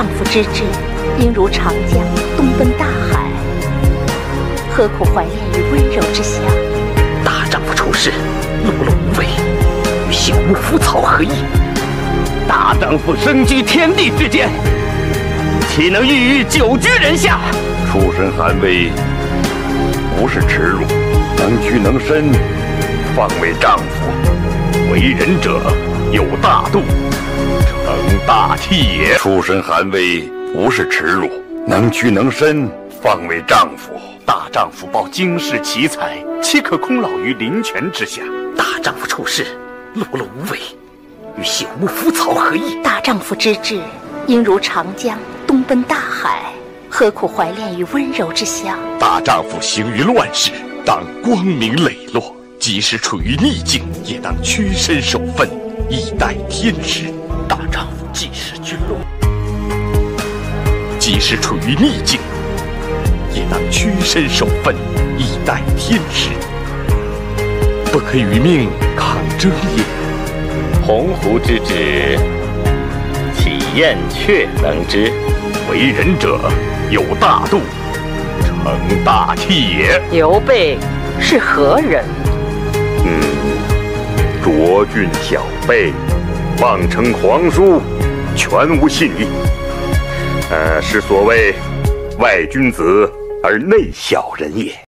丈夫之志，应如长江东奔大海，何苦怀恋于温柔之乡？ 大丈夫处事，碌碌无为，与朽木枯草何异？大丈夫身居天地之间，岂能郁郁久居人下？ 出身寒微，不是耻辱；能屈能伸，方为丈夫。为人者有大度，成大器也。出身寒微，不是耻辱；能屈能伸，方为丈夫。 大丈夫抱经世奇才，岂可空老于林泉之下？大丈夫处事，碌碌无为，与朽木枯草何异？ 大丈夫之志，应如长江东奔大海，何苦怀恋于温柔之乡？ 大丈夫行于乱世，当光明磊落；即使处于逆境，也当屈身守分，以待天时。 大丈夫济世君落， 即使处于逆境，也当屈身守分，以待天时。不可与命抗争也。 鸿鹄之志，岂燕雀能之？ 为人者有大度，成大器也。 刘备是何人？ 卓俊小辈，妄称皇叔，全无信义。是所谓外君子而内小人也。